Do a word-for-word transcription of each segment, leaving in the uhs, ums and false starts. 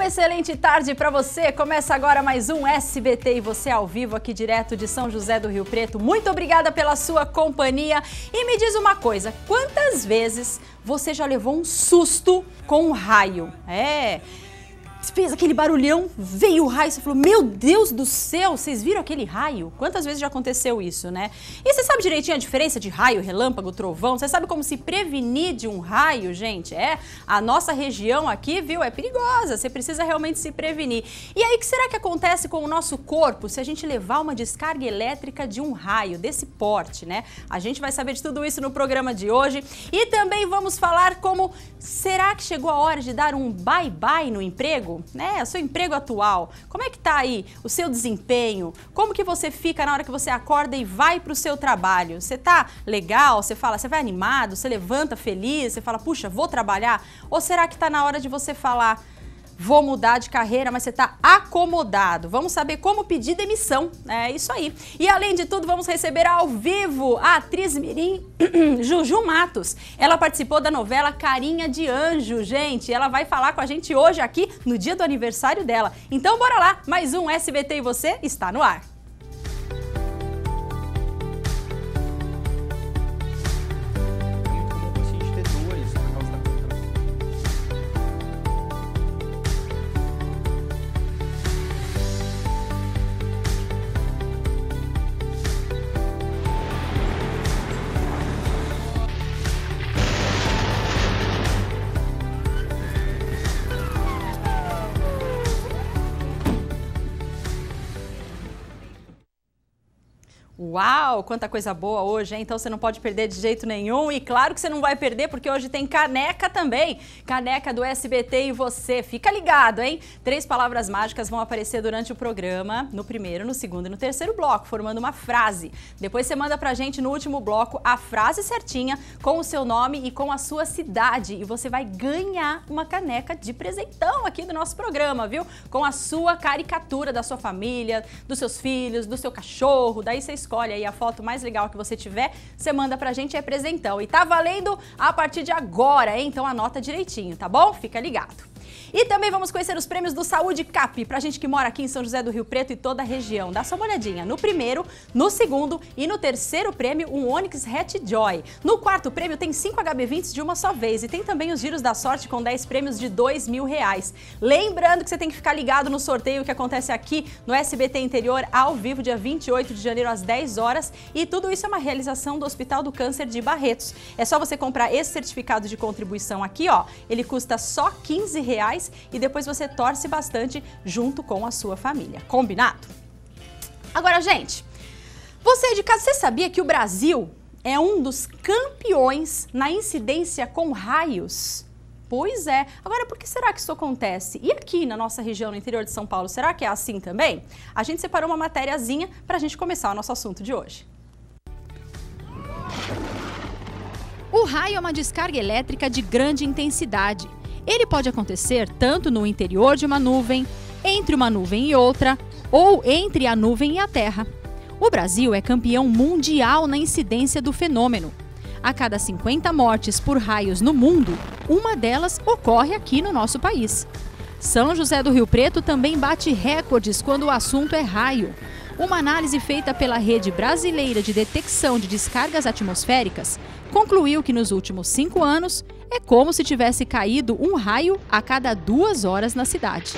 Uma excelente tarde para você. Começa agora mais um S B T e você ao vivo aqui direto de São José do Rio Preto. Muito obrigada pela sua companhia. E me diz uma coisa, quantas vezes você já levou um susto com um raio? É... Fez aquele barulhão, veio o raio, você falou, meu Deus do céu, vocês viram aquele raio? Quantas vezes já aconteceu isso, né? E você sabe direitinho a diferença de raio, relâmpago, trovão? Você sabe como se prevenir de um raio, gente? É, a nossa região aqui, viu, é perigosa, você precisa realmente se prevenir. E aí, o que será que acontece com o nosso corpo se a gente levar uma descarga elétrica de um raio, desse porte, né? A gente vai saber de tudo isso no programa de hoje. E também vamos falar como, será que chegou a hora de dar um bye-bye no emprego? Né, o seu emprego atual, como é que tá aí o seu desempenho, como que você fica na hora que você acorda e vai para o seu trabalho, você tá legal, você fala, você vai animado, você levanta feliz, você fala, puxa, vou trabalhar, ou será que tá na hora de você falar, vou mudar de carreira, mas você está acomodado? Vamos saber como pedir demissão, é isso aí. E além de tudo, vamos receber ao vivo a atriz mirim Juju Matos. Ela participou da novela Carinha de Anjo, gente. Ela vai falar com a gente hoje aqui no dia do aniversário dela. Então bora lá, mais um S B T e você está no ar. Uau, quanta coisa boa hoje, hein? Então você não pode perder de jeito nenhum e claro que você não vai perder porque hoje tem caneca também, caneca do S B T e você, fica ligado, hein? Três palavras mágicas vão aparecer durante o programa, no primeiro, no segundo e no terceiro bloco, formando uma frase. Depois você manda pra gente no último bloco a frase certinha com o seu nome e com a sua cidade e você vai ganhar uma caneca de presentão aqui do nosso programa, viu? Com a sua caricatura da sua família, dos seus filhos, do seu cachorro, daí você escolhe aí a foto mais legal que você tiver, você manda pra gente, é presentão. E tá valendo a partir de agora, hein? Então anota direitinho, tá bom? Fica ligado. E também vamos conhecer os prêmios do Saúde Cap, pra gente que mora aqui em São José do Rio Preto e toda a região. Dá só uma olhadinha no primeiro, no segundo e no terceiro prêmio, um Onix Hatch Joy. No quarto prêmio tem cinco H B vinte de uma só vez e tem também os giros da sorte com dez prêmios de dois mil reais. Lembrando que você tem que ficar ligado no sorteio que acontece aqui no S B T Interior, ao vivo, dia vinte e oito de janeiro, às dez horas. E tudo isso é uma realização do Hospital do Câncer de Barretos. É só você comprar esse certificado de contribuição aqui, ó. Ele custa só quinze reais e depois você torce bastante junto com a sua família. Combinado? Agora, gente, você de casa, você sabia que o Brasil é um dos campeões na incidência com raios? Pois é. Agora, por que será que isso acontece? E aqui na nossa região, no interior de São Paulo, será que é assim também? A gente separou uma matériazinha para a gente começar o nosso assunto de hoje. O raio é uma descarga elétrica de grande intensidade. Ele pode acontecer tanto no interior de uma nuvem, entre uma nuvem e outra, ou entre a nuvem e a Terra. O Brasil é campeão mundial na incidência do fenômeno. A cada cinquenta mortes por raios no mundo, uma delas ocorre aqui no nosso país. São José do Rio Preto também bate recordes quando o assunto é raio. Uma análise feita pela Rede Brasileira de Detecção de Descargas Atmosféricas concluiu que nos últimos cinco anos é como se tivesse caído um raio a cada duas horas na cidade.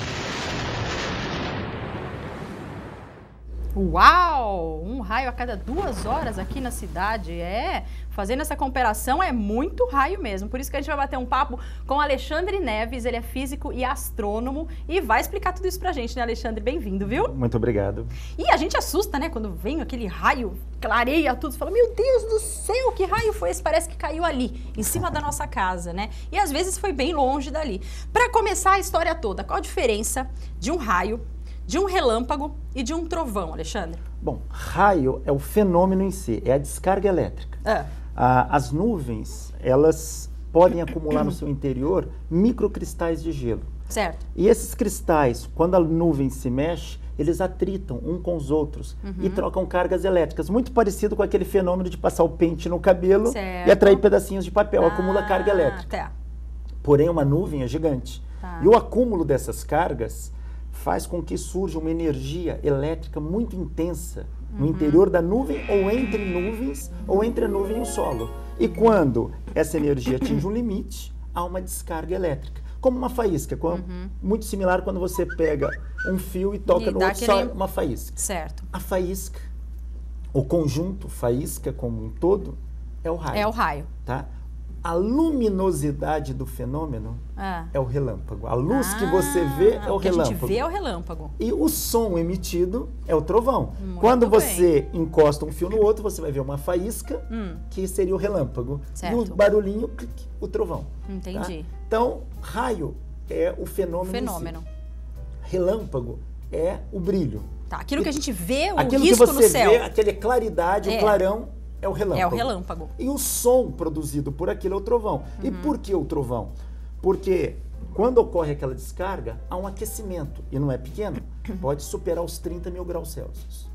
Uau! Um raio a cada duas horas aqui na cidade, é... Fazendo essa comparação é muito raio mesmo, por isso que a gente vai bater um papo com Alexandre Neves, ele é físico e astrônomo e vai explicar tudo isso pra gente, né, Alexandre? Bem-vindo, viu? Muito obrigado. E a gente assusta, né, quando vem aquele raio, clareia tudo, você fala, meu Deus do céu, que raio foi esse? Parece que caiu ali, em cima da nossa casa, né? E às vezes foi bem longe dali. Pra começar a história toda, qual a diferença de um raio, de um relâmpago e de um trovão, Alexandre? Bom, raio é o fenômeno em si, é a descarga elétrica. É. Ah, as nuvens, elas podem acumular no seu interior microcristais de gelo. Certo. E esses cristais, quando a nuvem se mexe, eles atritam um com os outros uhum. e trocam cargas elétricas. Muito parecido com aquele fenômeno de passar o pente no cabelo certo. E atrair pedacinhos de papel, ah, acumula carga elétrica. Tá. Porém, uma nuvem é gigante. Tá. E o acúmulo dessas cargas faz com que surja uma energia elétrica muito intensa no uhum. interior da nuvem, ou entre nuvens, ou entre a nuvem e o solo. E quando essa energia atinge um limite, há uma descarga elétrica. Como uma faísca, como, uhum. muito similar quando você pega um fio e toca e no outro, aquele... só uma faísca. Certo. A faísca, o conjunto faísca como um todo, é o raio. É o raio. Tá? A luminosidade do fenômeno ah. é o relâmpago. A luz ah, que você vê é o, o que relâmpago. A gente vê é o relâmpago. E o som emitido é o trovão. Muito Quando bem. você encosta um fio no outro, você vai ver uma faísca, hum. que seria o relâmpago. Certo. E o barulhinho, clique, o trovão. Entendi. Tá? Então, raio é o fenômeno. Fenômeno. Si. Relâmpago é o brilho. Tá, aquilo e, que a gente vê, o aquilo risco que você no céu. vê, aquela claridade, é. o clarão, é o relâmpago. É o relâmpago. E o som produzido por aquilo é o trovão. Uhum. E por que o trovão? Porque quando ocorre aquela descarga, há um aquecimento. E não é pequeno, pode superar os trinta mil graus Celsius.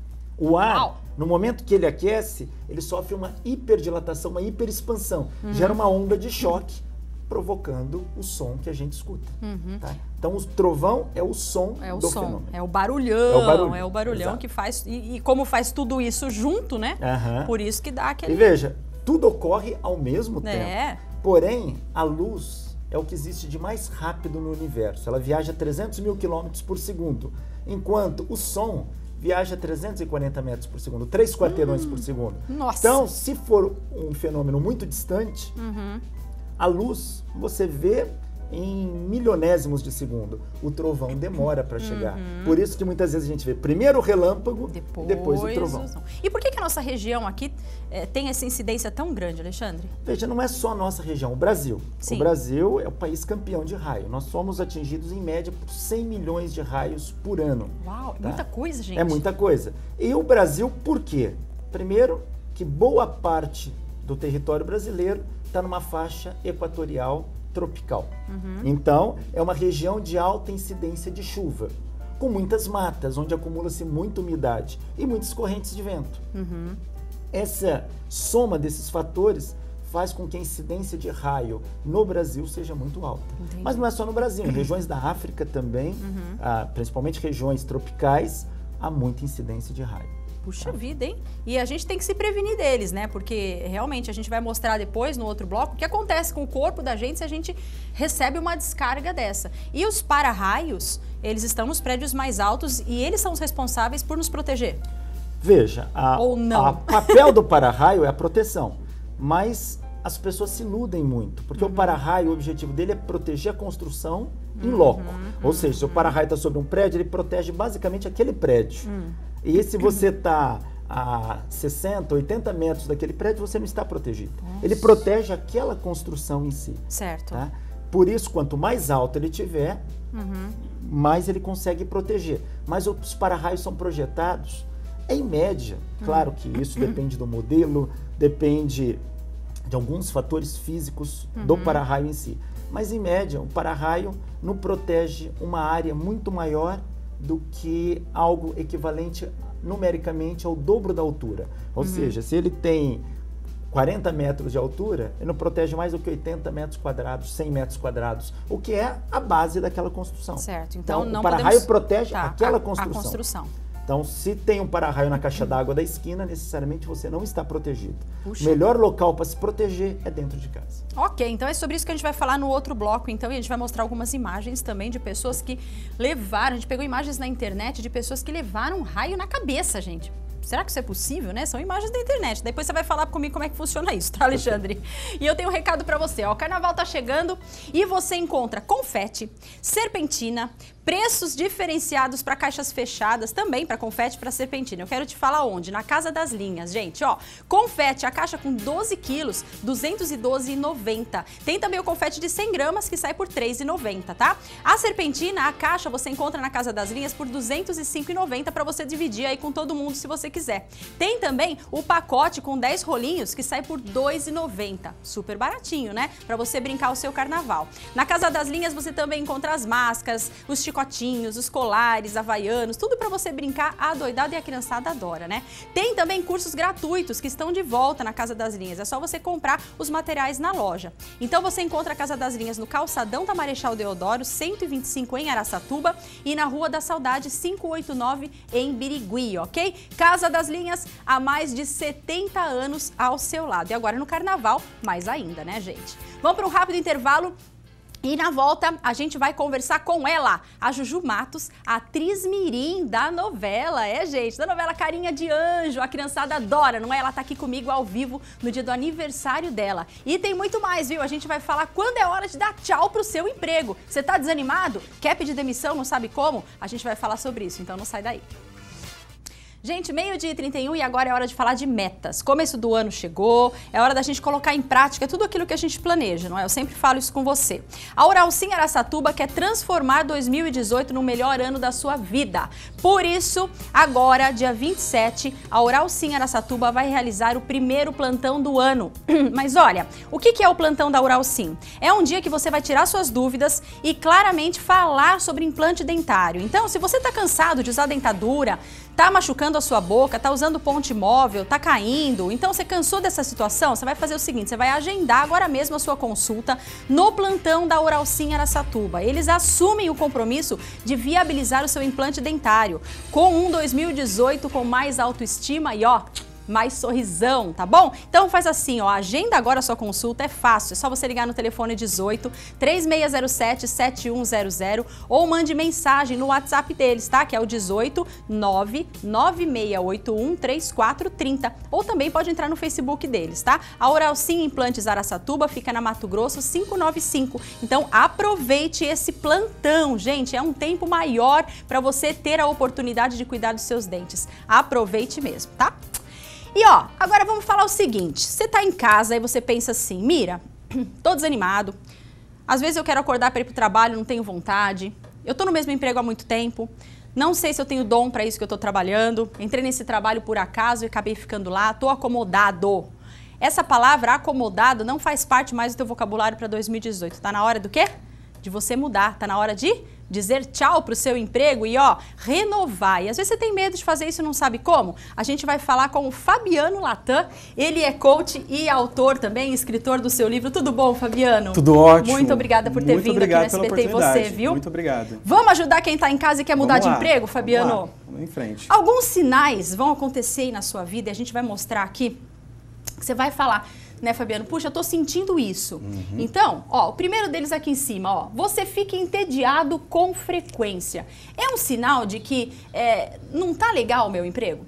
O ar, Uau. no momento que ele aquece, ele sofre uma hiperdilatação, uma hiperexpansão. Uhum. Gera uma onda de choque, provocando o som que a gente escuta. Uhum. Tá? Então, o trovão é o som é o do som, fenômeno. É o barulhão, é o, barulho. é o barulhão Exato. que faz... E, e como faz tudo isso junto, né? Uhum. Por isso que dá aquele... E veja, tudo ocorre ao mesmo é. tempo. Porém, a luz é o que existe de mais rápido no universo. Ela viaja trezentos mil quilômetros por segundo, enquanto o som viaja trezentos e quarenta metros por segundo, três quarteirões hum. por segundo. Nossa. Então, se for um fenômeno muito distante... Uhum. A luz, você vê em milionésimos de segundo. O trovão demora para chegar. Uhum. Por isso que muitas vezes a gente vê primeiro o relâmpago depois, e depois o trovão. E por que, que a nossa região aqui é, tem essa incidência tão grande, Alexandre? Veja, não é só a nossa região, o Brasil. Sim. O Brasil é o país campeão de raio. Nós somos atingidos em média por cem milhões de raios por ano. Uau, é tá? muita coisa, gente. É muita coisa. E o Brasil, por quê? Primeiro, que boa parte do território brasileiro está numa faixa equatorial tropical. Uhum. Então, é uma região de alta incidência de chuva, com muitas matas, onde acumula-se muita umidade e muitas correntes de vento. Uhum. Essa soma desses fatores faz com que a incidência de raio no Brasil seja muito alta. Entendi. Mas não é só no Brasil, em regiões da África também, uhum. ah, principalmente regiões tropicais, há muita incidência de raio. Puxa vida, hein? E a gente tem que se prevenir deles, né? Porque realmente a gente vai mostrar depois, no outro bloco, o que acontece com o corpo da gente se a gente recebe uma descarga dessa. E os para-raios, eles estão nos prédios mais altos e eles são os responsáveis por nos proteger. Veja, a, Ou não. o papel do para-raio é a proteção, mas as pessoas se iludem muito, porque uhum. o para-raio, o objetivo dele é proteger a construção em loco. Uhum. Ou seja, se o para-raio está sobre um prédio, ele protege basicamente aquele prédio. Uhum. E se você está a sessenta, oitenta metros daquele prédio, você não está protegido. Nossa. Ele protege aquela construção em si. Certo. Tá? Por isso, quanto mais alto ele tiver, uhum. mais ele consegue proteger. Mas os para-raios são projetados, em média, uhum. claro que isso depende do modelo, depende de alguns fatores físicos uhum. do para-raio em si. Mas, em média, o para-raio não protege uma área muito maior do que algo equivalente numericamente ao dobro da altura. Ou uhum. seja, se ele tem quarenta metros de altura, ele não protege mais do que oitenta metros quadrados, cem metros quadrados, o que é a base daquela construção. Certo. Então, então não o para-raio podemos... protege tá, aquela a, construção. A construção. Então, se tem um para-raio na caixa d'água da esquina, necessariamente você não está protegido. Puxa. O melhor local para se proteger é dentro de casa. Ok, então é sobre isso que a gente vai falar no outro bloco, então, e a gente vai mostrar algumas imagens também de pessoas que levaram, a gente pegou imagens na internet de pessoas que levaram um raio na cabeça, gente. Será que isso é possível, né? São imagens da internet. Depois você vai falar comigo como é que funciona isso, tá, Alexandre? E eu tenho um recado pra você, ó. O carnaval tá chegando e você encontra confete, serpentina, preços diferenciados para caixas fechadas, também para confete e para serpentina. Eu quero te falar onde? Na Casa das Linhas, gente, ó. Confete, a caixa com doze quilos, duzentos e doze reais e noventa centavos. Tem também o confete de cem gramas, que sai por três reais e noventa centavos, tá? A serpentina, a caixa, você encontra na Casa das Linhas por duzentos e cinco reais e noventa centavos para você dividir aí com todo mundo, se você quiser. quiser. Tem também o pacote com dez rolinhos que sai por dois reais e noventa centavos. Super baratinho, né? Para você brincar o seu carnaval. Na Casa das Linhas você também encontra as máscaras, os chicotinhos, os colares, havaianos, tudo para você brincar adoidado e a criançada adora, né? Tem também cursos gratuitos que estão de volta na Casa das Linhas. É só você comprar os materiais na loja. Então você encontra a Casa das Linhas no Calçadão da Marechal Deodoro, cento e vinte e cinco em Araçatuba e na Rua da Saudade, quinhentos e oitenta e nove em Birigui, ok? Casa das Linhas há mais de setenta anos ao seu lado. E agora no Carnaval, mais ainda, né, gente? Vamos para um rápido intervalo. E na volta, a gente vai conversar com ela, a Juju Matos, a atriz mirim da novela, é, gente? Da novela Carinha de Anjo, a criançada adora, não é? Ela tá aqui comigo ao vivo no dia do aniversário dela. E tem muito mais, viu? A gente vai falar quando é hora de dar tchau pro seu emprego. Você tá desanimado? Quer pedir demissão? Não sabe como? A gente vai falar sobre isso, então não sai daí. Gente, meio-dia e trinta e um e agora é hora de falar de metas. Começo do ano chegou, é hora da gente colocar em prática tudo aquilo que a gente planeja, não é? Eu sempre falo isso com você. A Uralcim Araçatuba quer transformar dois mil e dezoito no melhor ano da sua vida. Por isso, agora, dia vinte e sete, a Uralcim Araçatuba vai realizar o primeiro plantão do ano. Mas olha, o que é o plantão da Uralcim? É um dia que você vai tirar suas dúvidas e claramente falar sobre implante dentário. Então, se você está cansado de usar dentadura, tá machucando a sua boca, tá usando ponte móvel, tá caindo, então você cansou dessa situação, você vai fazer o seguinte, você vai agendar agora mesmo a sua consulta no plantão da Uralcim Araçatuba. Eles assumem o compromisso de viabilizar o seu implante dentário com um dois mil e dezoito com mais autoestima e ó, mais sorrisão, tá bom? Então faz assim, ó, agenda agora a sua consulta, é fácil, é só você ligar no telefone dezoito, três seis zero sete, sete um zero zero ou mande mensagem no WhatsApp deles, tá? Que é o dezoito, nove nove seis oito um, três quatro três zero ou também pode entrar no Facebook deles, tá? A Uralcim Implantes Araçatuba fica na Mato Grosso quinhentos e noventa e cinco, então aproveite esse plantão, gente, é um tempo maior para você ter a oportunidade de cuidar dos seus dentes, aproveite mesmo, tá? E ó, agora vamos falar o seguinte, você tá em casa e você pensa assim, Mira, tô desanimado, às vezes eu quero acordar para ir pro trabalho, não tenho vontade, eu tô no mesmo emprego há muito tempo, não sei se eu tenho dom para isso que eu tô trabalhando, entrei nesse trabalho por acaso e acabei ficando lá, tô acomodado. Essa palavra acomodado não faz parte mais do teu vocabulário para dois mil e dezoito, tá na hora do quê? De você mudar, tá na hora de dizer tchau pro seu emprego e ó, renovar. E às vezes você tem medo de fazer isso e não sabe como? A gente vai falar com o Fabiano Latam, ele é coach e autor também, escritor do seu livro. Tudo bom, Fabiano? Tudo ótimo. Muito obrigada por ter Muito vindo aqui no S B T e você, viu? Muito obrigado. Vamos ajudar quem está em casa e quer mudar Vamos de lá. emprego, Fabiano? Vamos lá. Vamos em frente. Alguns sinais vão acontecer aí na sua vida e a gente vai mostrar aqui, que você vai falar, né, Fabiano? Puxa, eu tô sentindo isso. Uhum. Então, ó, o primeiro deles aqui em cima, ó, você fica entediado com frequência. É um sinal de que é, não tá legal o meu emprego?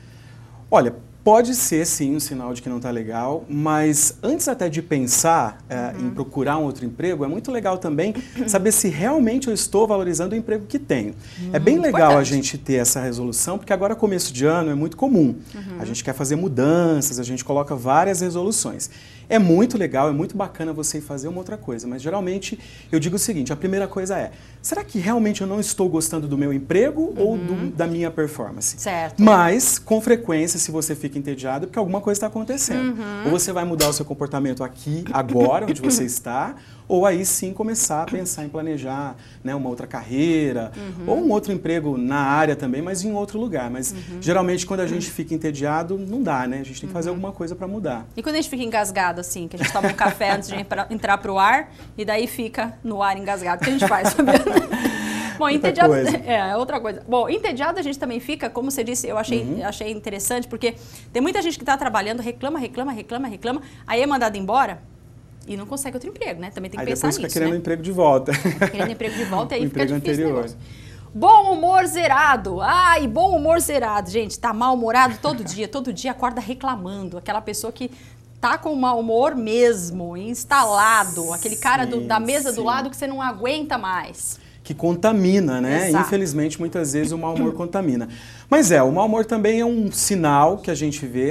Olha, pode ser sim um sinal de que não está legal, mas antes até de pensar é, uhum. em procurar um outro emprego, é muito legal também saber se realmente eu estou valorizando o emprego que tenho. Uhum. É bem legal Importante. a gente ter essa resolução, porque agora começo de ano é muito comum. Uhum. A gente quer fazer mudanças, a gente coloca várias resoluções. É muito legal, é muito bacana você fazer uma outra coisa, mas geralmente eu digo o seguinte, a primeira coisa é, será que realmente eu não estou gostando do meu emprego uhum. ou do, da minha performance? Certo. Mas, com frequência, se você fica entediado, é porque alguma coisa está acontecendo. Uhum. Ou você vai mudar o seu comportamento aqui, agora, onde você está, ou aí sim começar a pensar em planejar, né, uma outra carreira, uhum. ou um outro emprego na área também, mas em outro lugar. Mas, uhum. geralmente, quando a gente fica entediado, não dá, né? A gente tem que fazer uhum. alguma coisa para mudar. E quando a gente fica engasgado, assim, que a gente toma um café antes de entrar para o ar, e daí fica no ar engasgado, o que a gente faz, Fabiano? Bom, outra entediado coisa. É, outra coisa. Bom, entediado a gente também fica, como você disse, eu achei, uhum. achei interessante, porque tem muita gente que está trabalhando, reclama, reclama, reclama, reclama, aí é mandado embora e não consegue outro emprego, né? Também tem que aí pensar nisso, fica querendo né? um emprego de volta. Querendo emprego de volta, aí o fica difícil anterior. o negócio. Bom humor zerado. Ai, bom humor zerado. Gente, tá mal-humorado todo dia, todo dia acorda reclamando. Aquela pessoa que tá com mau humor mesmo, instalado. Sim, aquele cara do, da mesa sim. do lado que você não aguenta mais. Que contamina, né? Exato. Infelizmente, muitas vezes o mau humor contamina. Mas é, o mau humor também é um sinal que a gente vê.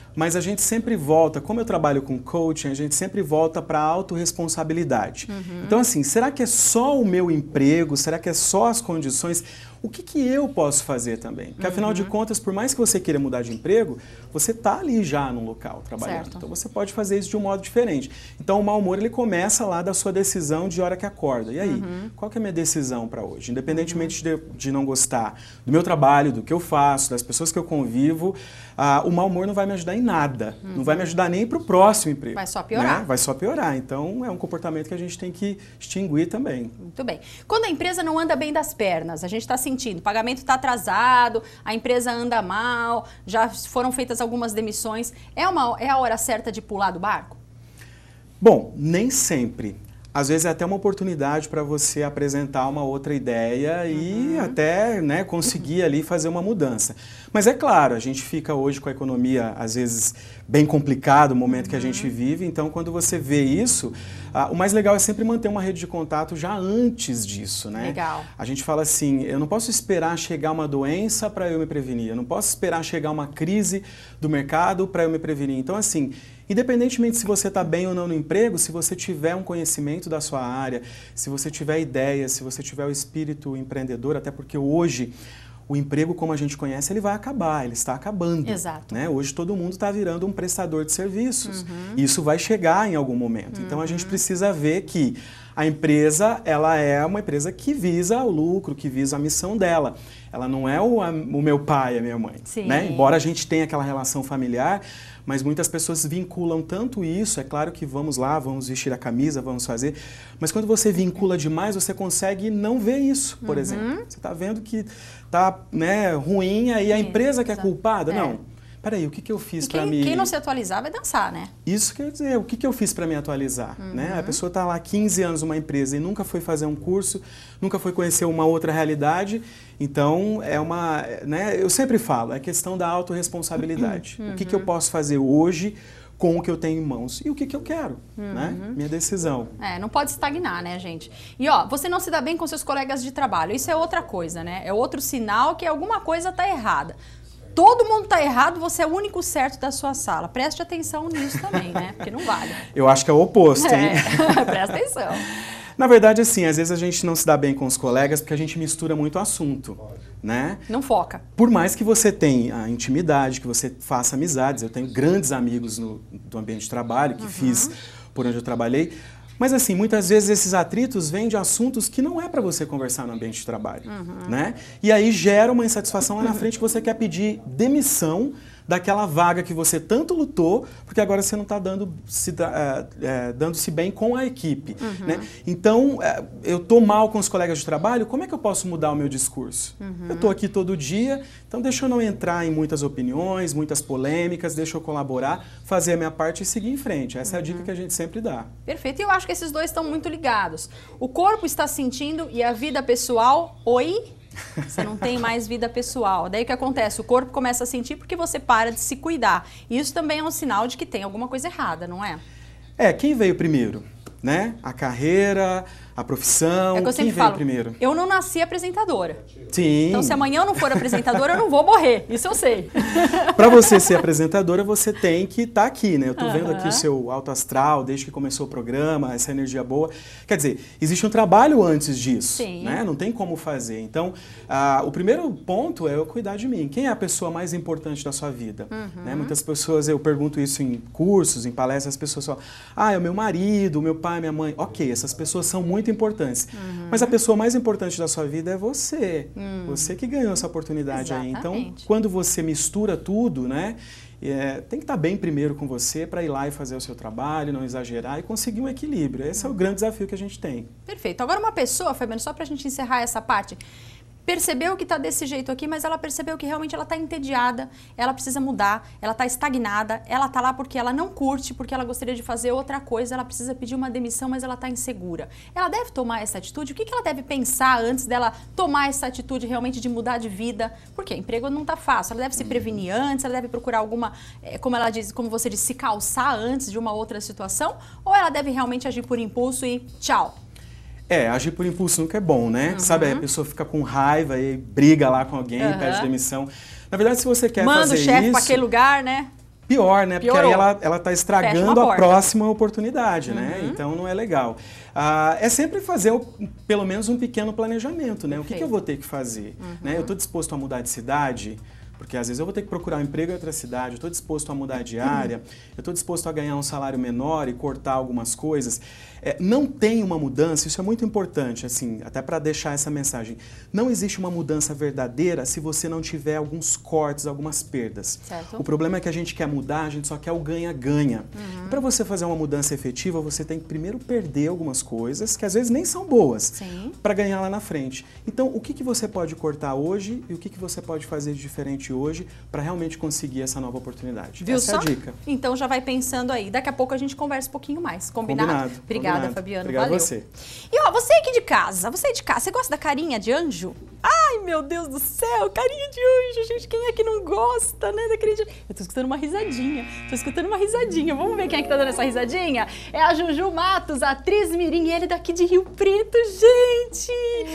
mas a gente sempre volta, como eu trabalho com coaching, a gente sempre volta para a autorresponsabilidade. Uhum. Então assim, será que é só o meu emprego? Será que é só as condições? O que, que eu posso fazer também? Porque, afinal uhum. de contas, por mais que você queira mudar de emprego, você está ali já num local trabalhando. Certo. Então, você pode fazer isso de um modo diferente. Então, o mau humor, ele começa lá da sua decisão de hora que acorda. E aí, uhum. qual que é a minha decisão para hoje? Independentemente uhum. de, de não gostar do meu trabalho, do que eu faço, das pessoas que eu convivo, ah, o mau humor não vai me ajudar em nada. Uhum. Não vai me ajudar nem para o próximo emprego. Vai só piorar. Né? Vai só piorar. Então, é um comportamento que a gente tem que extinguir também. Muito bem. Quando a empresa não anda bem das pernas, a gente está sentindo, o pagamento está atrasado, a empresa anda mal, já foram feitas algumas demissões. É, uma, é a hora certa de pular do barco? Bom, nem sempre. Às vezes é até uma oportunidade para você apresentar uma outra ideia e uhum. até né, conseguir ali fazer uma mudança. Mas é claro, a gente fica hoje com a economia, às vezes, bem complicado, o momento uhum. que a gente vive. Então, quando você vê isso, ah, o mais legal é sempre manter uma rede de contato já antes disso, né? Legal. A gente fala assim, eu não posso esperar chegar uma doença para eu me prevenir. Eu não posso esperar chegar uma crise do mercado para eu me prevenir. Então, assim, independentemente se você está bem ou não no emprego, se você tiver um conhecimento da sua área, se você tiver ideias, se você tiver o espírito empreendedor, até porque hoje o emprego, como a gente conhece, ele vai acabar, ele está acabando. Exato. Né? Hoje todo mundo está virando um prestador de serviços. Uhum. Isso vai chegar em algum momento. Uhum. Então a gente precisa ver que a empresa, ela é uma empresa que visa o lucro, que visa a missão dela. Ela não é o, a, o meu pai, a minha mãe. Sim. Né? Embora a gente tenha aquela relação familiar, mas muitas pessoas vinculam tanto isso, é claro que vamos lá, vamos vestir a camisa, vamos fazer, mas quando você vincula demais, você consegue não ver isso, por uhum. exemplo. Você está vendo que está né, ruim, aí a empresa que é culpada? É. Não. Peraí, o que, que eu fiz para me... Quem não se atualizar vai dançar, né? Isso quer dizer, o que, que eu fiz para me atualizar? Uhum. Né? A pessoa está lá há quinze anos numa empresa e nunca foi fazer um curso, nunca foi conhecer uma outra realidade. Então, é uma... Né, eu sempre falo, é questão da autorresponsabilidade. Uhum. O que, que eu posso fazer hoje com o que eu tenho em mãos e o que, que eu quero, uhum. né? Minha decisão. É, não pode estagnar, né, gente? E ó, você não se dá bem com seus colegas de trabalho, isso é outra coisa, né? É outro sinal que alguma coisa está errada. Todo mundo está errado, você é o único certo da sua sala. Preste atenção nisso também, né? Porque não vale. Eu acho que é o oposto, hein? É, presta atenção. Na verdade, assim, às vezes a gente não se dá bem com os colegas porque a gente mistura muito assunto, né? Não foca. Por mais que você tenha a intimidade, que você faça amizades, eu tenho grandes amigos no, do ambiente de trabalho, que uhum. fiz por onde eu trabalhei, mas assim, muitas vezes esses atritos vêm de assuntos que não é para você conversar no ambiente de trabalho, uhum. né? E aí gera uma insatisfação lá na frente que você quer pedir demissão daquela vaga que você tanto lutou, porque agora você não está dando se, é, é, dando-se bem com a equipe. Uhum. Né? Então, é, eu estou mal com os colegas de trabalho, como é que eu posso mudar o meu discurso? Uhum. Eu estou aqui todo dia, então deixa eu não entrar em muitas opiniões, muitas polêmicas, deixa eu colaborar, fazer a minha parte e seguir em frente. Essa uhum. é a dica que a gente sempre dá. Perfeito, e eu acho que esses dois estão muito ligados. O corpo está sentindo e a vida pessoal, oi? Você não tem mais vida pessoal. Daí o que acontece? O corpo começa a sentir porque você para de se cuidar. E isso também é um sinal de que tem alguma coisa errada, não é? É, quem veio primeiro? Né? A carreira, a profissão, é que eu quem sempre veio falo, primeiro? Eu não nasci apresentadora. Sim. Então se amanhã eu não for apresentadora, eu não vou morrer. Isso eu sei. Para você ser apresentadora, você tem que estar tá aqui, né? Eu tô uhum. vendo aqui o seu alto astral, desde que começou o programa, essa energia boa. Quer dizer, existe um trabalho antes disso, Sim. né? Não tem como fazer. Então, ah, o primeiro ponto é eu cuidar de mim. Quem é a pessoa mais importante da sua vida? Uhum. Né? Muitas pessoas, eu pergunto isso em cursos, em palestras, as pessoas falam, ah, é o meu marido, o meu pai, minha mãe. Ok, essas pessoas são muito importantes. Uhum. Mas a pessoa mais importante da sua vida é você. Uhum. Você que ganhou essa oportunidade. Exatamente. Aí. Então, quando você mistura tudo, né? É, tem que estar bem primeiro com você para ir lá e fazer o seu trabalho, não exagerar e conseguir um equilíbrio. Esse uhum. é o grande desafio que a gente tem. Perfeito. Agora uma pessoa, Fabiano, só para a gente encerrar essa parte, percebeu que está desse jeito aqui, mas ela percebeu que realmente ela está entediada, ela precisa mudar, ela está estagnada, ela está lá porque ela não curte, porque ela gostaria de fazer outra coisa, ela precisa pedir uma demissão, mas ela está insegura. Ela deve tomar essa atitude? O que, que ela deve pensar antes dela tomar essa atitude realmente de mudar de vida? Porque emprego não está fácil, ela deve se prevenir antes, ela deve procurar alguma, como ela diz, como você disse, se calçar antes de uma outra situação, ou ela deve realmente agir por impulso e tchau? É, agir por impulso nunca é bom, né? Uhum. Sabe, a pessoa fica com raiva e briga lá com alguém, uhum. pede demissão. Na verdade, se você quer Manda fazer isso... Manda o chefe para aquele lugar, né? pior, né? Porque Piorou. aí ela, ela tá estragando a porta. próxima oportunidade, Uhum. né? Então não é legal. Ah, é sempre fazer o, pelo menos um pequeno planejamento, né? O que, que eu vou ter que fazer? Uhum. Né? Eu estou disposto a mudar de cidade? Porque às vezes eu vou ter que procurar um emprego em outra cidade, eu estou disposto a mudar de área, uhum. eu estou disposto a ganhar um salário menor e cortar algumas coisas. É, não tem uma mudança, isso é muito importante, assim, até para deixar essa mensagem. Não existe uma mudança verdadeira se você não tiver alguns cortes, algumas perdas. Certo. O problema é que a gente quer mudar, a gente só quer o ganha-ganha. Uhum. Para você fazer uma mudança efetiva, você tem que primeiro perder algumas coisas, que às vezes nem são boas, para ganhar lá na frente. Então, o que, que você pode cortar hoje e o que, que você pode fazer de diferente hoje para realmente conseguir essa nova oportunidade? Viu Essa só? é a dica. Então já vai pensando aí. Daqui a pouco a gente conversa um pouquinho mais. Combinado? Combinado. Obrigada, Combinado. Fabiano. Obrigado Valeu. a você. E ó, você aqui de casa, você aí de casa, você gosta da carinha de anjo? Ai, meu Deus do céu, carinha de anjo, gente, quem é que não gosta, né, da carinha de anjo? Eu tô escutando uma risadinha, tô escutando uma risadinha, vamos ver quem é que tá dando essa risadinha? É a Juju Matos, a atriz mirim, e ele daqui de Rio Preto, gente!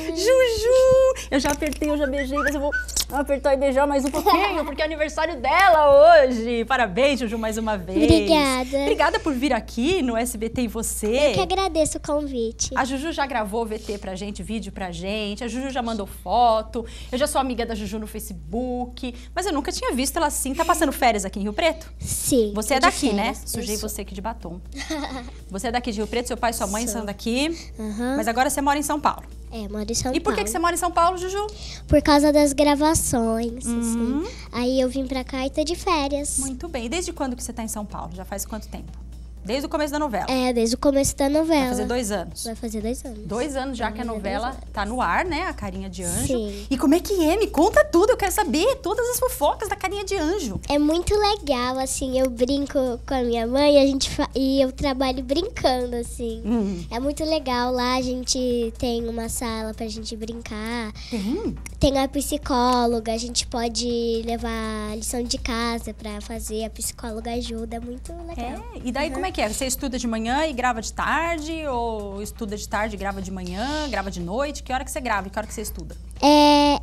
Juju! Eu já apertei, eu já beijei, mas eu vou apertar e beijar mais um pouquinho, porque é aniversário dela hoje. Parabéns, Juju, mais uma vez. Obrigada. Obrigada por vir aqui no S B T e você. Eu que agradeço o convite. A Juju já gravou V T pra gente, vídeo pra gente, a Juju já mandou foto, eu já sou amiga da Juju no Facebook, mas eu nunca tinha visto ela assim. Tá passando férias aqui em Rio Preto? Sim. Você é de daqui, férias. né? Sujei Eu sou. você aqui de batom. Você é daqui de Rio Preto, seu pai e sua mãe Sou. são daqui, Aham. mas agora você mora em São Paulo. É, moro em São E por que, Paulo. que você mora em São Paulo, Juju? Por causa das gravações, Uhum. assim. Aí eu vim pra cá e tô de férias. Muito bem. E desde quando que você tá em São Paulo? Já faz quanto tempo? Desde o começo da novela. É, desde o começo da novela. Vai fazer dois anos. Vai fazer dois anos. Dois anos já Vai que a fazer novela dois anos. tá no ar, né? A Carinha de Anjo. Sim. E como é que é? Me conta tudo, eu quero saber todas as fofocas da Carinha de Anjo. É muito legal, assim, eu brinco com a minha mãe a gente fa... e eu trabalho brincando, assim. Hum. É muito legal, lá a gente tem uma sala pra gente brincar. Tem? Tem a psicóloga, a gente pode levar lição de casa pra fazer, a psicóloga ajuda, é muito legal. É? E daí como é que é? Você estuda de manhã e grava de tarde? Ou estuda de tarde e grava de manhã, grava de noite? Que hora que você grava e que hora que você estuda? É,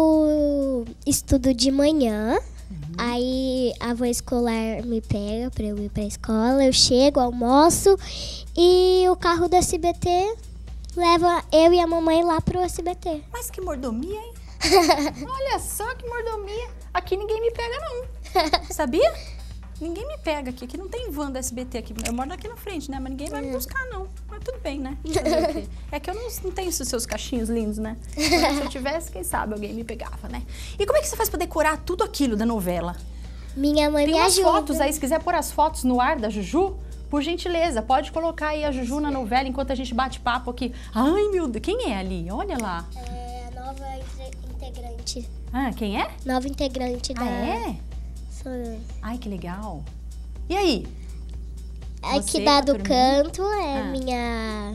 eu estudo de manhã, aí a avó escolar me pega pra eu ir pra escola, eu chego, almoço e o carro do S B T leva eu e a mamãe lá pro S B T. Mas que mordomia, hein? Olha só que mordomia. Aqui ninguém me pega, não. Sabia? Ninguém me pega aqui. Aqui não tem van da S B T aqui. Eu moro aqui na frente, né? Mas ninguém vai me buscar, não. Mas tudo bem, né? Fazer o quê? É que eu não, não tenho esses seus cachinhos lindos, né? Se eu tivesse, quem sabe alguém me pegava, né? E como é que você faz pra decorar tudo aquilo da novela? Minha mãe Tem me umas ajuda. fotos aí, se quiser pôr as fotos no ar da Juju, por gentileza, pode colocar aí a Juju na novela enquanto a gente bate papo aqui. Ai, meu Deus, quem é ali? Olha lá. É a nova integrante. Ah, quem é? Nova integrante da... Ah, é? Sou eu. Ai, que legal. E aí? Aqui Você, da a do turminha? canto é Ah. minha...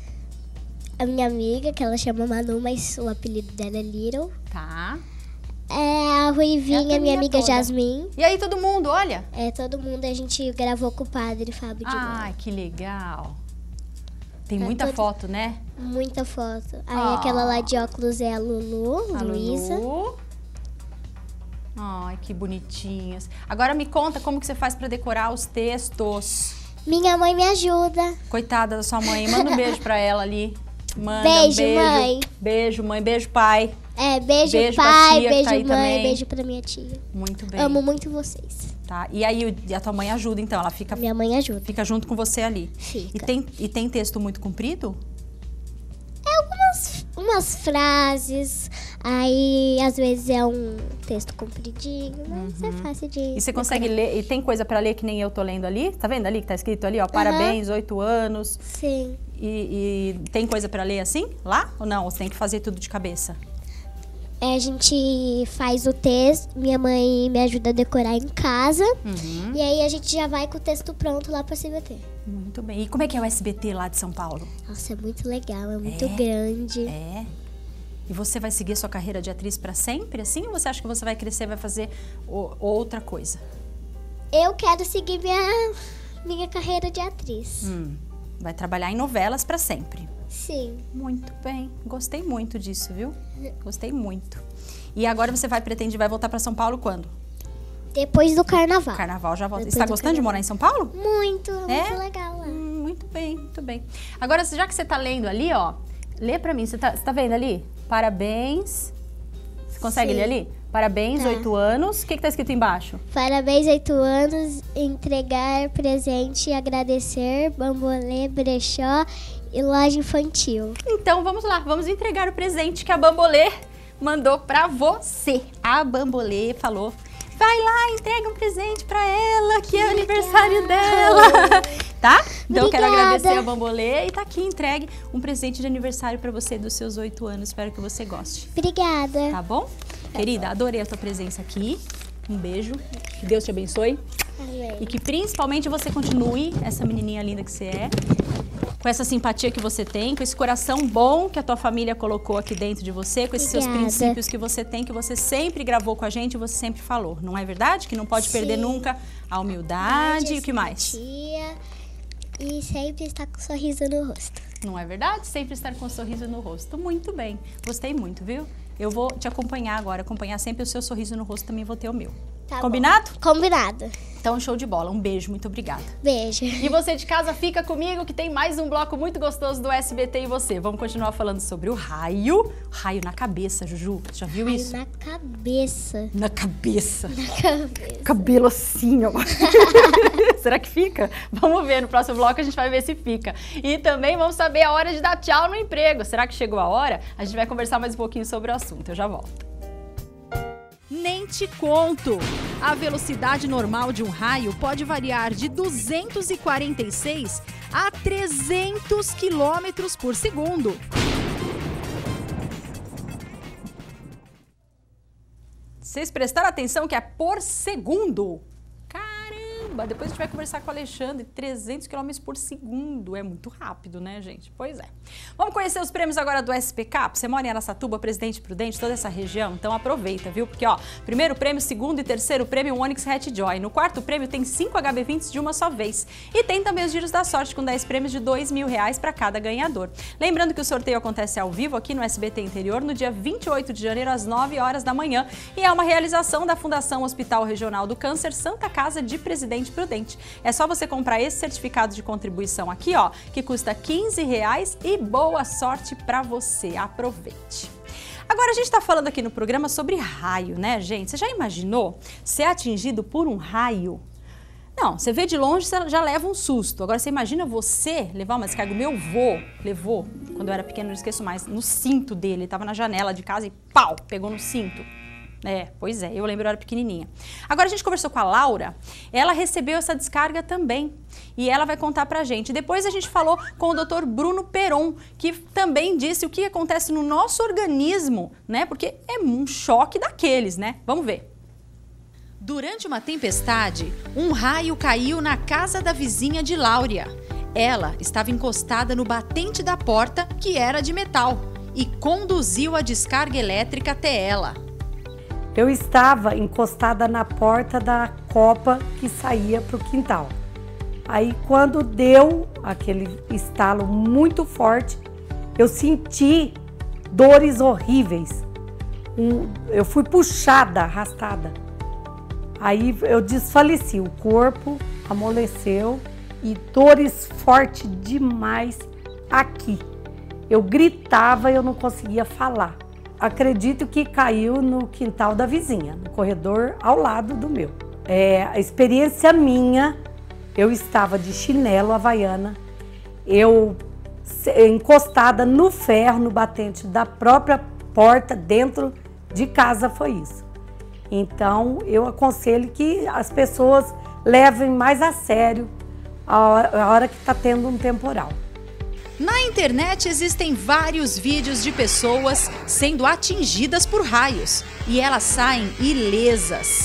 A minha amiga, que ela chama Manu, mas o apelido dela é Little. Tá. É a Ruivinha, turminha minha amiga toda. Jasmine. E aí, todo mundo, olha. É, todo mundo a gente gravou com o padre Fábio de Mello. Ai, que legal. Tem Tá muita tudo- foto, né? Muita foto. Aí Ah. aquela lá de óculos é a Lulu, A Luísa. Lulu. Ai, que bonitinhas. Agora me conta como que você faz pra decorar os textos. Minha mãe me ajuda. Coitada da sua mãe. Manda um beijo pra ela ali. Manda Beijo, um beijo. mãe. Beijo, mãe. Beijo, pai. É, beijo, Beijo pra pai, tia que beijo tá aí mãe, também. beijo pra minha tia. Muito bem. Amo muito vocês. Tá. E aí, o- e a tua mãe ajuda, então? Ela fica, Minha mãe ajuda. fica junto com você ali. Fica. E tem, e tem texto muito comprido? É algumas umas frases, aí às vezes é um texto compridinho, mas é fácil de... E você consegue ler? E tem coisa pra ler que nem eu tô lendo ali? Tá vendo ali que tá escrito ali, ó? Parabéns, oito anos. Sim. E, e tem coisa pra ler assim? Lá? Ou não? Ou você tem que fazer tudo de cabeça? É, a gente faz o texto, minha mãe me ajuda a decorar em casa, Uhum. e aí a gente já vai com o texto pronto lá pro S B T. Muito bem. E como é que é o S B T lá de São Paulo? Nossa, é muito legal, é muito É? grande. É. E você vai seguir a sua carreira de atriz pra sempre, assim? Ou você acha que você vai crescer e vai fazer o- outra coisa? Eu quero seguir minha, minha carreira de atriz. Hum. Vai trabalhar em novelas pra sempre. Sim. Muito bem. Gostei muito disso, viu? Gostei muito. E agora você vai pretende vai voltar pra São Paulo quando? Depois do carnaval. Carnaval já volta. Depois Você tá do gostando de carnaval. morar em São Paulo? Muito, É? muito legal lá. Hum, muito bem, muito bem. Agora, já que você tá lendo ali, ó, lê pra mim. Você tá, você tá vendo ali? Parabéns. Você consegue Sim. ler ali? Parabéns, Tá. oito anos. O que que tá escrito embaixo? Parabéns, oito anos, entregar presente, agradecer, bambolê, brechó e loja infantil. Então, vamos lá. Vamos entregar o presente que a Bambolê mandou pra você. A Bambolê falou: vai lá, entrega um presente pra ela, que é aniversário dela. Tá? Então, eu quero Obrigada. agradecer a Bambolê e tá aqui entregue um presente de aniversário pra você dos seus oito anos. Espero que você goste. Obrigada. Tá bom? Querida, adorei a tua presença aqui. Um beijo. Que Deus te abençoe. Amém. E que principalmente você continue, essa menininha linda que você é, com essa simpatia que você tem, com esse coração bom que a tua família colocou aqui dentro de você, com esses seus Obrigada. princípios que você tem, que você sempre gravou com a gente e você sempre falou. Não é verdade? Que não pode perder Sim. nunca a humildade e o que mais? Simpatia e sempre estar com um sorriso no rosto. Não é verdade? Sempre estar com um sorriso no rosto. Muito bem. Gostei muito, viu? Eu vou te acompanhar agora, acompanhar sempre o seu sorriso no rosto, também vou ter o meu. Tá Combinado? bom. Combinado. Então, show de bola. Um beijo, muito obrigada. Beijo. E você de casa, fica comigo que tem mais um bloco muito gostoso do S B T e você. Vamos continuar falando sobre o raio. Raio na cabeça, Juju. Já viu Raio isso? na cabeça. Na cabeça. Na cabeça. Cabelo assim, ó. Será que fica? Vamos ver. No próximo bloco a gente vai ver se fica. E também vamos saber a hora de dar tchau no emprego. Será que chegou a hora? A gente vai conversar mais um pouquinho sobre o assunto. Eu já volto. Nem te conto! A velocidade normal de um raio pode variar de duzentos e quarenta e seis a trezentos quilômetros por segundo. Vocês prestaram atenção que é por segundo? Caramba! Depois a gente vai conversar com o Alexandre. trezentos quilômetros por segundo. É muito rápido, né, gente? Pois é. Vamos conhecer os prêmios agora do S P Cap? Você mora em Araçatuba, Presidente Prudente, toda essa região? Então aproveita, viu? Porque, ó, primeiro prêmio, segundo e terceiro prêmio, um Onix Hatch Joy. No quarto prêmio tem cinco H B vinte de uma só vez. E tem também os giros da sorte com dez prêmios de dois mil reais para cada ganhador. Lembrando que o sorteio acontece ao vivo aqui no S B T Interior no dia vinte e oito de janeiro, às nove horas da manhã. E é uma realização da Fundação Hospital Regional do Câncer Santa Casa de Presidente Prudente. É só você comprar esse certificado de contribuição aqui, ó, que custa quinze reais e boa sorte pra você. Aproveite! Agora a gente tá falando aqui no programa sobre raio, né, gente? Você já imaginou ser atingido por um raio? Não, você vê de longe, você já leva um susto. Agora você imagina você levar uma descarga. O meu vô levou, quando eu era pequeno, não esqueço mais, no cinto dele. Ele tava na janela de casa e pau, pegou no cinto. É, pois é, eu lembro, eu era pequenininha. Agora a gente conversou com a Laura, ela recebeu essa descarga também e ela vai contar pra gente. Depois a gente falou com o doutor Bruno Peron, que também disse o que acontece no nosso organismo, né? Porque é um choque daqueles, né? Vamos ver. Durante uma tempestade, um raio caiu na casa da vizinha de Láurea. Ela estava encostada no batente da porta, que era de metal, e conduziu a descarga elétrica até ela. Eu estava encostada na porta da copa que saía para o quintal. Aí quando deu aquele estalo muito forte, eu senti dores horríveis. Um, eu fui puxada, arrastada. Aí eu desfaleci, o corpo amoleceu e dores fortes demais aqui. Eu gritava e eu não conseguia falar. Acredito que caiu no quintal da vizinha, no corredor ao lado do meu. É, a experiência minha, eu estava de chinelo havaiana, eu encostada no ferro, no batente da própria porta, dentro de casa foi isso. Então, eu aconselho que as pessoas levem mais a sério a hora, a hora que está tendo um temporal. Na internet existem vários vídeos de pessoas sendo atingidas por raios e elas saem ilesas.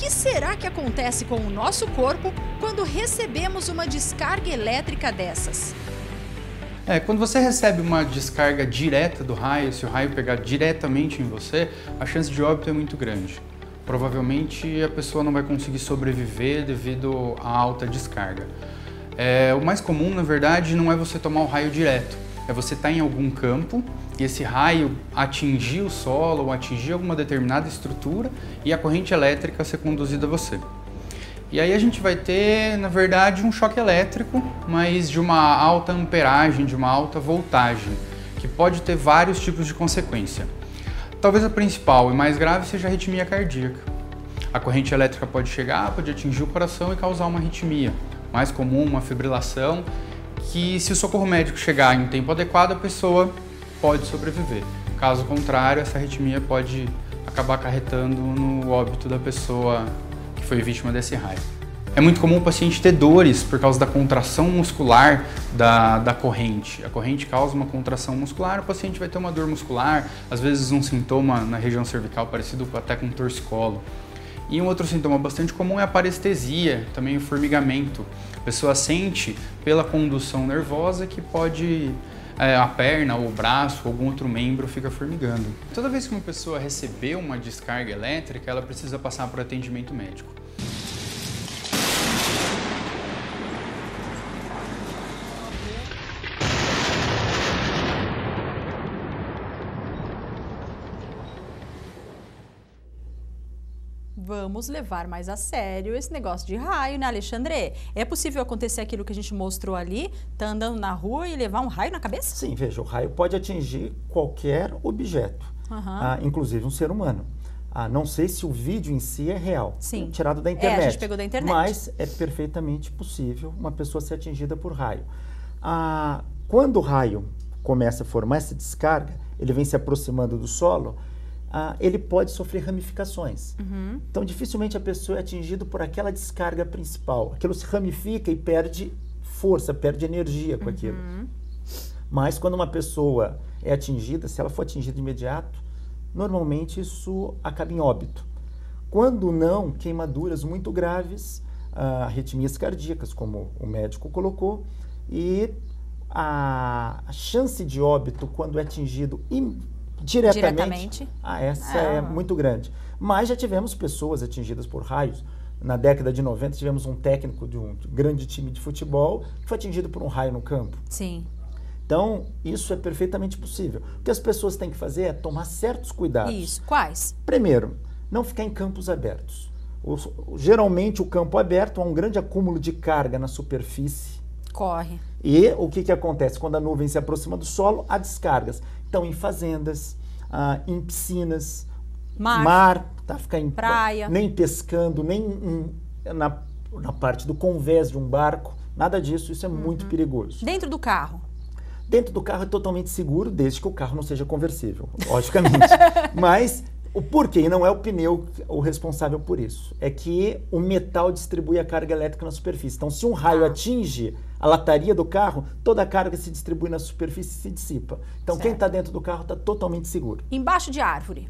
que será que acontece com o nosso corpo quando recebemos uma descarga elétrica dessas? É, quando você recebe uma descarga direta do raio, se o raio pegar diretamente em você, a chance de óbito é muito grande. Provavelmente a pessoa não vai conseguir sobreviver devido à alta descarga. É, o mais comum, na verdade, não é você tomar o raio direto, é você estar em algum campo e esse raio atingir o solo ou atingir alguma determinada estrutura e a corrente elétrica ser conduzida a você. E aí a gente vai ter, na verdade, um choque elétrico, mas de uma alta amperagem, de uma alta voltagem, que pode ter vários tipos de consequência. Talvez a principal e mais grave seja a arritmia cardíaca. A corrente elétrica pode chegar, pode atingir o coração e causar uma arritmia. Mais comum, uma fibrilação, que se o socorro médico chegar em tempo adequado, a pessoa pode sobreviver. Caso contrário, essa arritmia pode acabar acarretando no óbito da pessoa que foi vítima desse raio. É muito comum o paciente ter dores por causa da contração muscular da, da corrente. A corrente causa uma contração muscular, o paciente vai ter uma dor muscular, às vezes um sintoma na região cervical parecido até com torcicolo. E um outro sintoma bastante comum é a parestesia, também o formigamento. A pessoa sente pela condução nervosa que pode, é, a perna ou o braço ou algum outro membro fica formigando. Toda vez que uma pessoa recebeu uma descarga elétrica, ela precisa passar por atendimento médico. Vamos levar mais a sério esse negócio de raio, né, Alexandre? É possível acontecer aquilo que a gente mostrou ali, tá andando na rua e levar um raio na cabeça? Sim, veja, o raio pode atingir qualquer objeto, Uhum. ah, inclusive um ser humano. Ah, não sei se o vídeo em si é real, Sim. é tirado da internet. É, a gente pegou da internet. Mas é perfeitamente possível uma pessoa ser atingida por raio. Ah, quando o raio começa a formar essa descarga, ele vem se aproximando do solo, ah, ele pode sofrer ramificações. Uhum. Então, dificilmente a pessoa é atingida por aquela descarga principal. Aquilo se ramifica e perde força, perde energia com Uhum. aquilo. Mas quando uma pessoa é atingida, se ela for atingida de imediato, normalmente isso acaba em óbito. Quando não, queimaduras muito graves, ah, arritmias cardíacas, como o médico colocou, e a, a chance de óbito quando é atingido im, diretamente, Diretamente. Ah, essa Ah. é muito grande. Mas já tivemos pessoas atingidas por raios. Na década de noventa, tivemos um técnico de um grande time de futebol que foi atingido por um raio no campo. Sim. Então, isso é perfeitamente possível. O que as pessoas têm que fazer é tomar certos cuidados. Isso. Quais? Primeiro, não ficar em campos abertos. O, geralmente, o campo aberto há um grande acúmulo de carga na superfície. Corre. E o que, que acontece? Quando a nuvem se aproxima do solo, há descargas. Então, em fazendas, ah, em piscinas, Mar. mar tá? Ficar em Praia. nem pescando, nem em, na, na parte do convés de um barco, nada disso, isso é muito perigoso. Dentro do carro. Dentro do carro é totalmente seguro, desde que o carro não seja conversível, logicamente. Mas o porquê, e não é o pneu o responsável por isso, é que o metal distribui a carga elétrica na superfície. Então, se um raio Ah. atinge a lataria do carro, toda a carga se distribui na superfície e se dissipa. Então, quem Certo. está dentro do carro está totalmente seguro. Embaixo de árvore.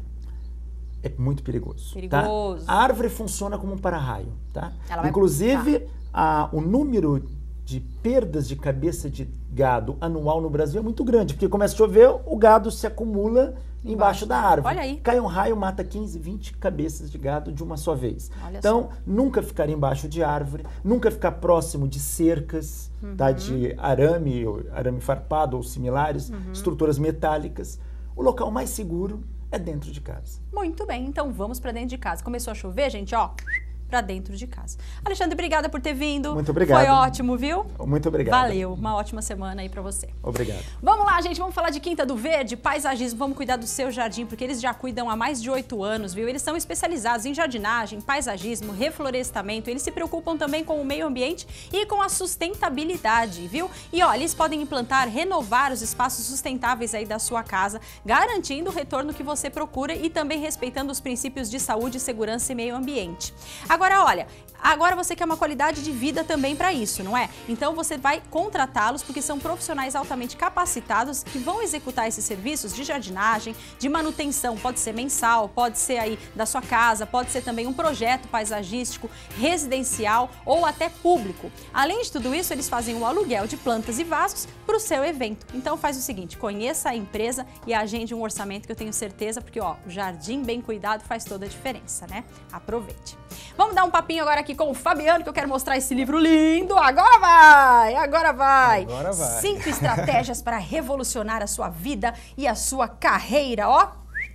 É muito perigoso. Perigoso. Tá? A árvore funciona como um para-raio. Tá? Ela vai- Inclusive, a, o número de perdas de cabeça de gado anual no Brasil é muito grande, porque começa a chover, o gado se acumula embaixo, Embaixo. da árvore. Olha aí. Cai um raio, mata quinze, vinte cabeças de gado de uma só vez. Olha então, só. nunca ficar embaixo de árvore, nunca ficar próximo de cercas, Uhum. tá, de arame, ou arame farpado ou similares, Uhum. estruturas metálicas. O local mais seguro é dentro de casa. Muito bem, então vamos para dentro de casa. Começou a chover, gente, ó, para dentro de casa. Alexandre, obrigada por ter vindo. Muito obrigado. Foi ótimo, viu? Muito obrigado. Valeu, uma ótima semana aí para você. Obrigado. Vamos lá, gente, vamos falar de Quinta do Verde, paisagismo, vamos cuidar do seu jardim, porque eles já cuidam há mais de oito anos, viu? Eles são especializados em jardinagem, paisagismo, reflorestamento, eles se preocupam também com o meio ambiente e com a sustentabilidade, viu? E ó, eles podem implantar, renovar os espaços sustentáveis aí da sua casa, garantindo o retorno que você procura e também respeitando os princípios de saúde, segurança e meio ambiente. Agora, Agora, olha, agora você quer uma qualidade de vida também para isso, não é? Então você vai contratá-los porque são profissionais altamente capacitados que vão executar esses serviços de jardinagem, de manutenção, pode ser mensal, pode ser aí da sua casa, pode ser também um projeto paisagístico, residencial ou até público. Além de tudo isso, eles fazem o aluguel de plantas e vasos para o seu evento. Então faz o seguinte, conheça a empresa e agende um orçamento que eu tenho certeza, porque ó, o jardim bem cuidado faz toda a diferença, né? Aproveite. Vamos dar um papinho agora aqui com o Fabiano, que eu quero mostrar esse livro lindo. Agora vai! Agora vai! Agora vai. Cinco estratégias para revolucionar a sua vida e a sua carreira, ó.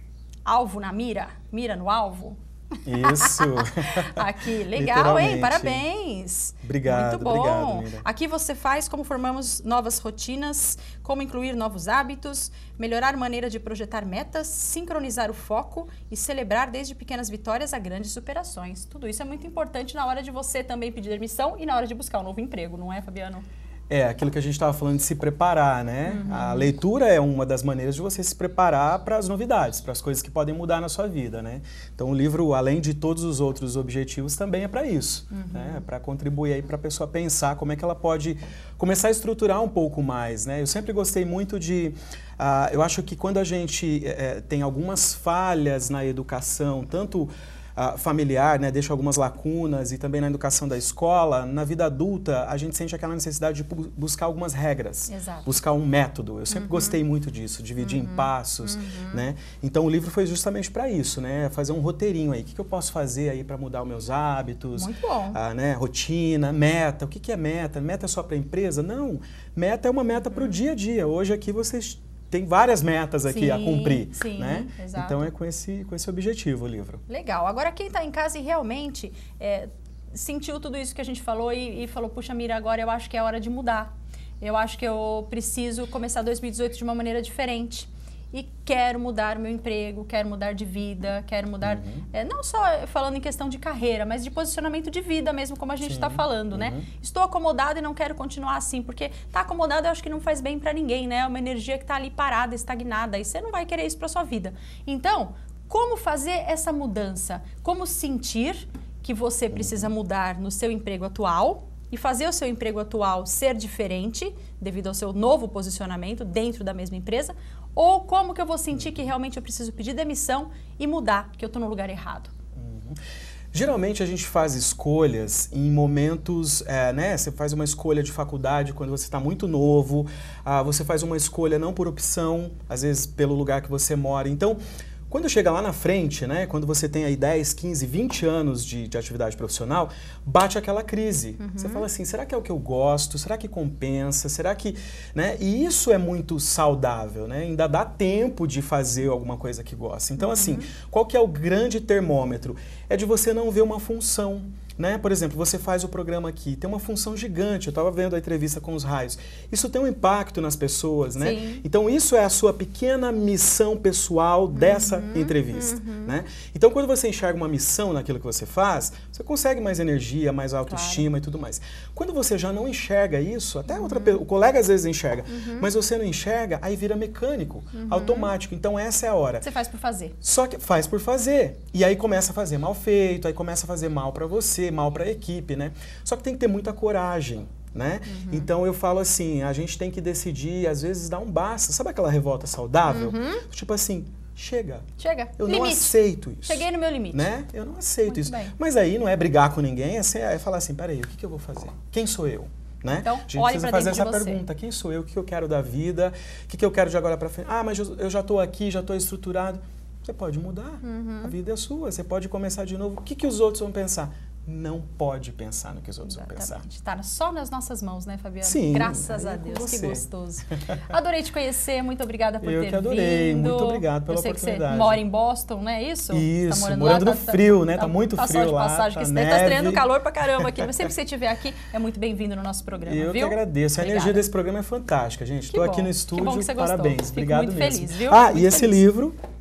Alvo na mira, mira no alvo. Isso. Aqui, legal, hein? Parabéns. Obrigado, muito bom. Obrigado, Mira. Aqui você faz como formamos novas rotinas, como incluir novos hábitos, melhorar maneira de projetar metas, sincronizar o foco e celebrar desde pequenas vitórias a grandes superações. Tudo isso é muito importante na hora de você também pedir demissão e na hora de buscar um novo emprego, não é, Fabiano? É, aquilo que a gente estava falando de se preparar, né? Uhum. A leitura é uma das maneiras de você se preparar para as novidades, para as coisas que podem mudar na sua vida, né? Então o livro, além de todos os outros objetivos, também é para isso, uhum. né? Para contribuir aí para a pessoa pensar como é que ela pode começar a estruturar um pouco mais, né? Eu sempre gostei muito de... Uh, eu acho que quando a gente uh, tem algumas falhas na educação, tanto... Uh, familiar, né, deixa algumas lacunas e também na educação da escola, na vida adulta a gente sente aquela necessidade de bu buscar algumas regras, Exato. buscar um método. Eu sempre uhum. gostei muito disso, dividir uhum. em passos, uhum. né? Então o livro foi justamente para isso, né? Fazer um roteirinho aí, o que, que eu posso fazer aí para mudar os meus hábitos, Muito bom. Uh, né, rotina, meta. O que, que é meta? Meta é só para a empresa? Não, meta é uma meta uhum. para o dia a dia. Hoje aqui vocês tem várias metas aqui sim, a cumprir, sim, né? Exato. Então é com esse, com esse objetivo o livro. Legal. Agora quem está em casa e realmente é, sentiu tudo isso que a gente falou e, e falou, puxa, Mira, agora eu acho que é hora de mudar. Eu acho que eu preciso começar dois mil e dezoito de uma maneira diferente. E quero mudar meu emprego, quero mudar de vida, quero mudar, uhum. é, não só falando em questão de carreira, mas de posicionamento de vida mesmo, como a gente está falando, uhum. né? Estou acomodado e não quero continuar assim, porque tá acomodado eu acho que não faz bem para ninguém, né? É uma energia que tá ali parada, estagnada, e você não vai querer isso para sua vida. Então, como fazer essa mudança? Como sentir que você precisa mudar no seu emprego atual e fazer o seu emprego atual ser diferente devido ao seu novo posicionamento dentro da mesma empresa? Ou como que eu vou sentir que realmente eu preciso pedir demissão e mudar, que eu estou no lugar errado? Uhum. Geralmente a gente faz escolhas em momentos, é, né? Você faz uma escolha de faculdade quando você está muito novo, ah, você faz uma escolha não por opção, às vezes pelo lugar que você mora. Então, quando chega lá na frente, né, quando você tem aí dez, quinze, vinte anos de, de atividade profissional, bate aquela crise. Uhum. Você fala assim, será que é o que eu gosto? Será que compensa? Será que... Né? E isso é muito saudável, né? Ainda dá tempo de fazer alguma coisa que gosta. Então, uhum. assim, qual que é o grande termômetro? É de você não ver uma função. Né? Por exemplo, você faz o programa aqui, tem uma função gigante, eu estava vendo a entrevista com os raios. Isso tem um impacto nas pessoas, né? Sim. Então isso é a sua pequena missão pessoal dessa uhum, entrevista. Uhum. Né? Então quando você enxerga uma missão naquilo que você faz, você consegue mais energia, mais autoestima, claro. E tudo mais. Quando você já não enxerga isso, até outra uhum. o colega às vezes enxerga, uhum. mas você não enxerga, aí vira mecânico, uhum. automático. Então essa é a hora. Você faz por fazer. Só que faz por fazer. E aí começa a fazer mal feito, aí começa a fazer mal para você, mal para a equipe, né? Só que tem que ter muita coragem, né? Uhum. Então eu falo assim, a gente tem que decidir, às vezes dar um basta. Sabe aquela revolta saudável? Uhum. Tipo assim, chega. Chega. Eu limite. não aceito isso. Cheguei no meu limite. Né? Eu não aceito Muito isso. Bem. Mas aí não é brigar com ninguém, é falar assim, peraí, o que, que eu vou fazer? Quem sou eu? Né? Então, a gente olhe precisa pra fazer dentro essa de você. pergunta, quem sou eu? O que eu quero da vida? O que, que eu quero de agora para frente? Ah, mas eu, eu já estou aqui, já estou estruturado. Você pode mudar. Uhum. A vida é sua. Você pode começar de novo. O que, que os outros vão pensar? Não pode pensar no que os outros Exatamente. vão pensar. Está só nas nossas mãos, né, Fabiano? Sim. Graças a é Deus, que você. gostoso. Adorei te conhecer, muito obrigada por Eu ter que adorei, vindo. muito obrigado pela Eu sei oportunidade. Que você mora em Boston, não é isso? Isso, tá morando, morando lá, no tá, frio, né? Tá, tá muito tá frio só de lá, passagem, tá que você neve. tá estreando calor pra caramba aqui. Mas sempre que você estiver aqui, é muito bem-vindo no nosso programa, Eu viu? que agradeço. A Obrigada. energia desse programa é fantástica, gente. Estou aqui no estúdio, que bom que você gostou. parabéns. Fico Obrigado muito mesmo. feliz, viu? Ah, muito e esse feliz. livro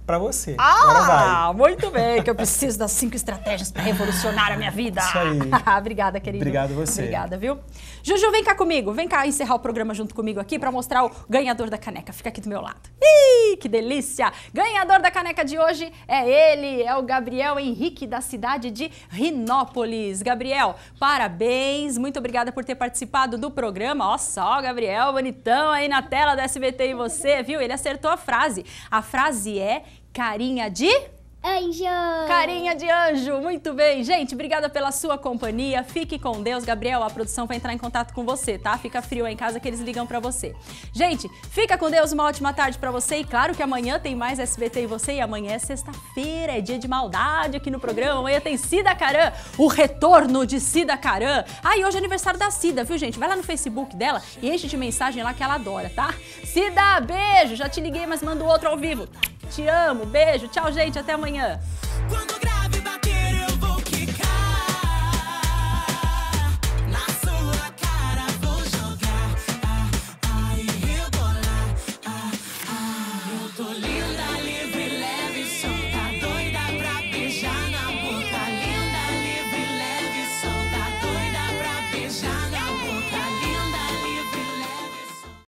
pra você. Agora vai. Ah, muito bem, que eu preciso das cinco estratégias para revolucionar a minha vida. Isso aí. Obrigada, querido. Obrigado você. Obrigada, viu? Juju, vem cá comigo. Vem cá encerrar o programa junto comigo aqui para mostrar o ganhador da caneca. Fica aqui do meu lado. Ih, que delícia! Ganhador da caneca de hoje é ele, é o Gabriel Henrique, da cidade de Rinópolis. Gabriel, parabéns. Muito obrigada por ter participado do programa. Ó só, Gabriel, bonitão aí na tela do S B T e você, viu? Ele acertou a frase. A frase é carinha de... Anjo! Carinha de anjo, muito bem. Gente, obrigada pela sua companhia. Fique com Deus. Gabriel, a produção vai entrar em contato com você, tá? Fica frio aí em casa que eles ligam pra você. Gente, fica com Deus, uma ótima tarde pra você. E claro que amanhã tem mais S B T e você. E amanhã é sexta-feira, é dia de maldade aqui no programa. Amanhã tem Cida Caran, o retorno de Cida Caran. Ah, e hoje é aniversário da Cida, viu, gente? Vai lá no Facebook dela e enche de mensagem lá que ela adora, tá? Cida, beijo. Já te liguei, mas mando outro ao vivo. Te amo, beijo, tchau, gente, até amanhã.